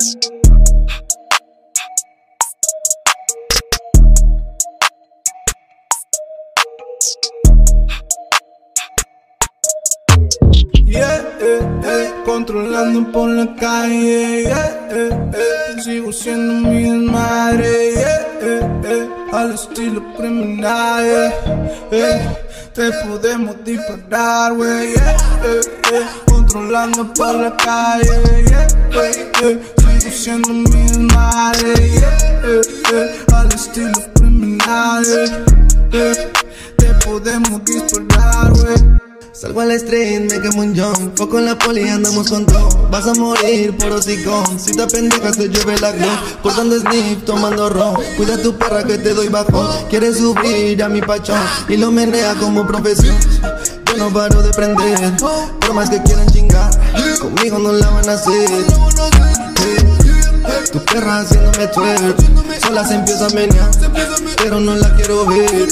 Controlando por la calle, sigo siendo mi desmadre, al estilo criminal, te podemos disparar, controlando por la calle, sigo siendo mi desmadre, al estilo criminal, te podemos disparar, Salgo al street, me quemo un John. Foco en la poli, andamos con todo. Vas a morir por hocicón. Si te pendejas te llueve la glow. Cortando sniff, tomando ron. Cuida a tu perra que te doy bajón. Quieres subir a mi pachón y lo menea como profesión. Yo no paro de prender, por más que quieran chingar, conmigo no la van a hacer. Tu perra haciéndome twerk, sola se empieza a menear, pero no la quiero ver.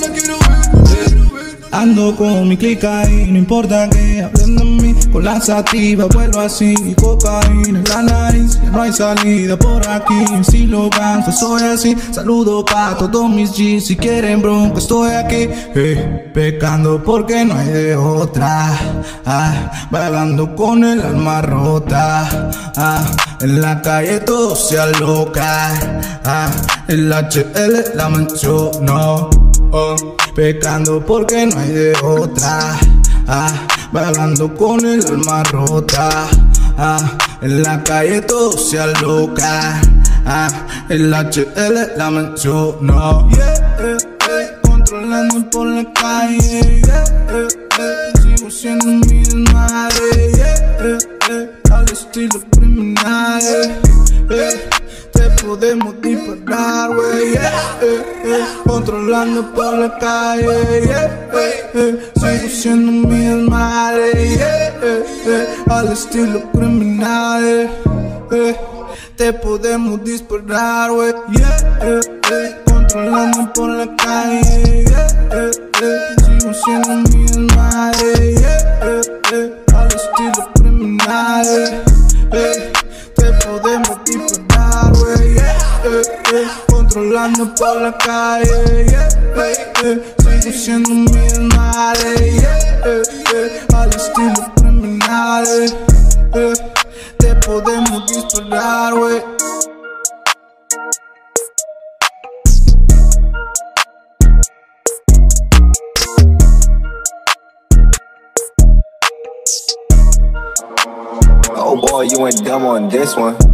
Ando con mi clica y no importa que hablen de mí. Con la sativa vuelvo así, cocaína en la nariz. Ya no hay salida por aquí, si lo canso soy así. Saludo pa' todos mis G's, si quieren bronca estoy aquí. Pecando porque no hay de otra, vagando con el alma rota, en la calle todo se aloca, el HL la mencionó. Pecando porque no hay de otra, vagando con el alma rota, en la calle todo se aloca, el HL la mencionó. Controlando por la calle, sigo siendo mi desmadre, al estilo criminal, te podemos disparar, controlando por la calle, sigo siendo mi desmadre, al estilo criminal, te podemos disparar, controlando por la calle, sigo siendo mi desmadre, al estilo criminal, te podemos disparar, controlando por la calle, sigo siendo mi desmadre, al estilo criminal, te podemos disparar, Oh boy, you went dumb on this one.